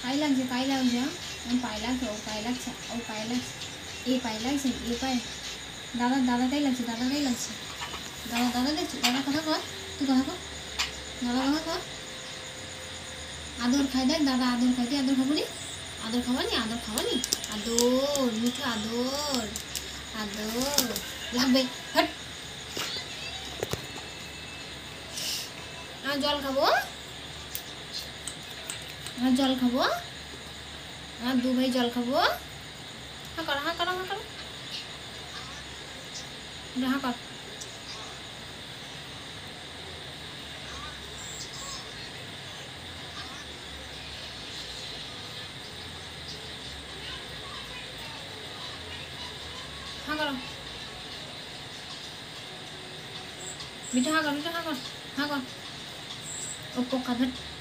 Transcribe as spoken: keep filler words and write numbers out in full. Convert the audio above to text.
পায়ে লাগছে পায়ে লাগছে আমার পায়ে লাগছে ও পায়ে লাগছে ও পায়ে লাগছে এই পায়ে লাগছে এই পায়ে দাদা দাদাটাই লাগছে দাদাটাই লাগছে দাদা দাদা দেখছি দাদা কথা কর তুই কথা কর দাদা কথা কর আদর খাই দেখ দাদা আদর খাইতে আদর খাবো নি আদর খাওয়ানি আদর খাওয়ানি আদর মিঠু আদর আদর লাগবে হট আর জল খাবো আর জল খাবো আর দু ভাই জল খাবো হ্যাঁ কর হ্যাঁ করো হ্যাঁ করো হ্যাঁ কর হ্যাঁ করো মিঠা হ্যাঁ কর মিঠা হ্যাঁ কর হ্যাঁ কর ও পোকা ধর